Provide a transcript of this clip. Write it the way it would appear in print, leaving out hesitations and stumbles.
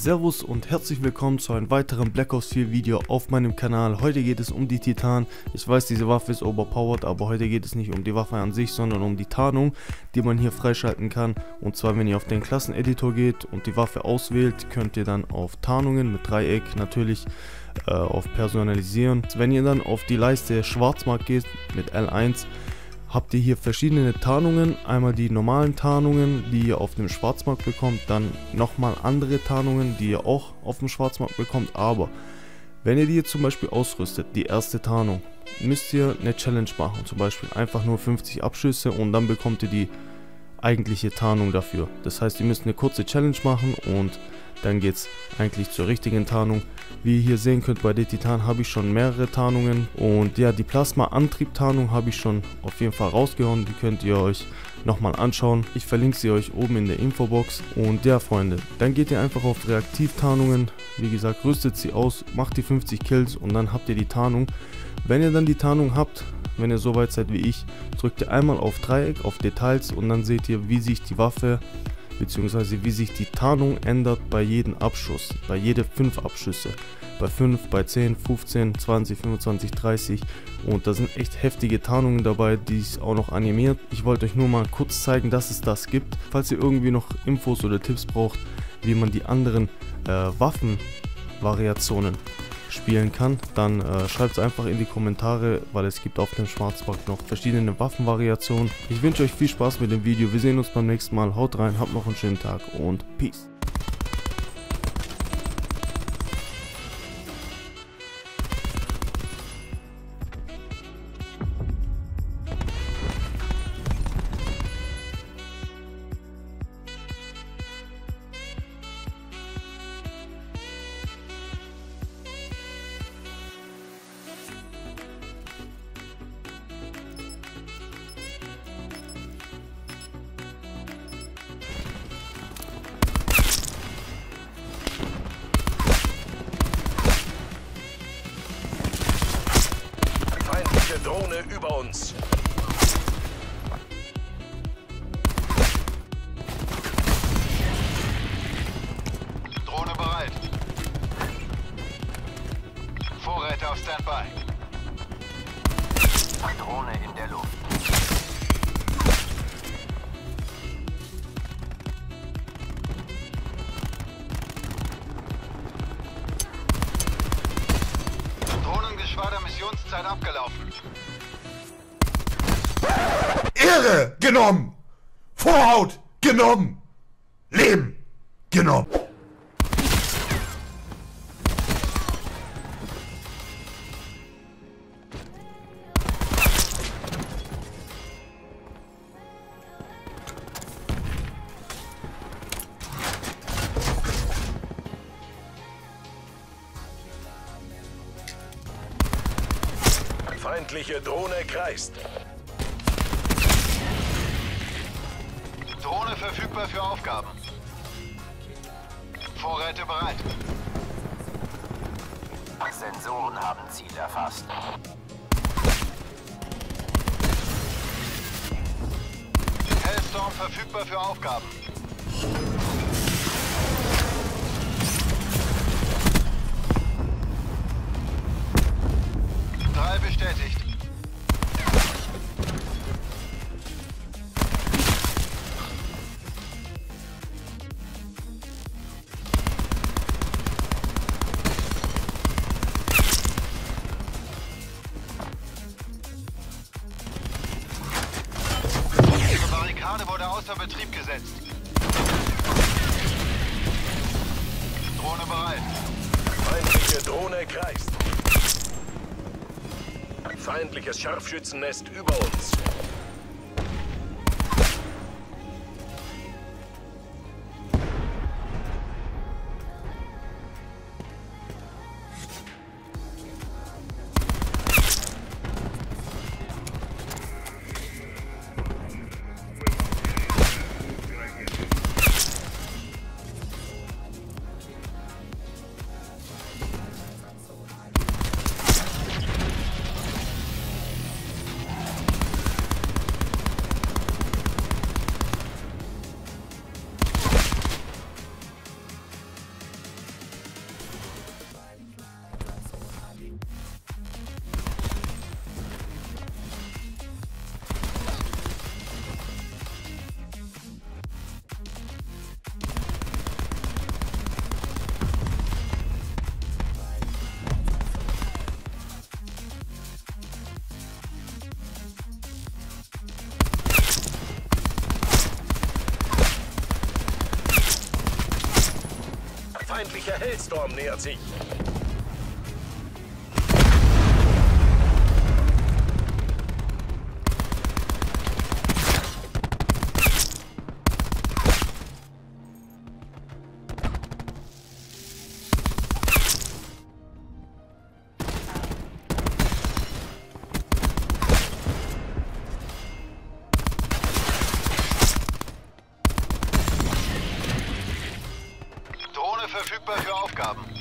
Servus und herzlich willkommen zu einem weiteren Black Ops 4 Video auf meinem Kanal. Heute geht es um die Titan. Ich weiß, diese Waffe ist overpowered, aber heute geht es nicht um die Waffe an sich, sondern um die Tarnung, die man hier freischalten kann. Und zwar, wenn ihr auf den Klasseneditor geht und die Waffe auswählt, könnt ihr dann auf Tarnungen mit Dreieck natürlich auf Personalisieren. Wenn ihr dann auf die Leiste Schwarzmarkt geht mit L1, habt ihr hier verschiedene Tarnungen, einmal die normalen Tarnungen, die ihr auf dem Schwarzmarkt bekommt, dann nochmal andere Tarnungen, die ihr auch auf dem Schwarzmarkt bekommt, aber wenn ihr die jetzt zum Beispiel ausrüstet, die erste Tarnung, müsst ihr eine Challenge machen, zum Beispiel einfach nur 50 Abschüsse und dann bekommt ihr die eigentliche Tarnung dafür. Das heißt, ihr müsst eine kurze Challenge machen und dann geht es eigentlich zur richtigen Tarnung. Wie ihr hier sehen könnt, bei der Titan habe ich schon mehrere Tarnungen und ja, die Plasma-Antrieb-Tarnung habe ich schon auf jeden Fall rausgehauen. Die könnt ihr euch nochmal anschauen. Ich verlinke sie euch oben in der Infobox. Und ja, Freunde, dann geht ihr einfach auf Reaktivtarnungen. Wie gesagt, rüstet sie aus, macht die 50 Kills und dann habt ihr die Tarnung. Wenn ihr dann die Tarnung habt, wenn ihr so weit seid wie ich, drückt ihr einmal auf Dreieck, auf Details und dann seht ihr, wie sich die Waffe bzw. wie sich die Tarnung ändert bei jedem Abschuss, bei jede 5 Abschüsse, bei 5, bei 10, 15, 20, 25, 30 und da sind echt heftige Tarnungen dabei, die ist auch noch animiert. Ich wollte euch nur mal kurz zeigen, dass es das gibt. Falls ihr irgendwie noch Infos oder Tipps braucht, wie man die anderen Waffenvariationen spielen kann, dann schreibt es einfach in die Kommentare, weil es gibt auf dem Schwarzmarkt noch verschiedene Waffenvariationen. Ich wünsche euch viel Spaß mit dem Video, wir sehen uns beim nächsten Mal, haut rein, habt noch einen schönen Tag und Peace. Drohne über uns. Drohne bereit. Vorräte auf Standby. Drohne in der Luft. Drohnengeschwader Missionszeit abgelaufen. Ehre genommen! Vorhaut genommen! Leben genommen! Feindliche Drohne kreist. Drohne verfügbar für Aufgaben. Vorräte bereit. Sensoren haben Ziel erfasst. Hellstorm verfügbar für Aufgaben. Drei bestätigt. Barrikade wurde außer Betrieb gesetzt. Drohne bereit. Feindliche Drohne kreist. Feindliches Scharfschützennest über uns. feindlicher Hellstorm nähert sich. Drohne verfügbar für Aufgaben.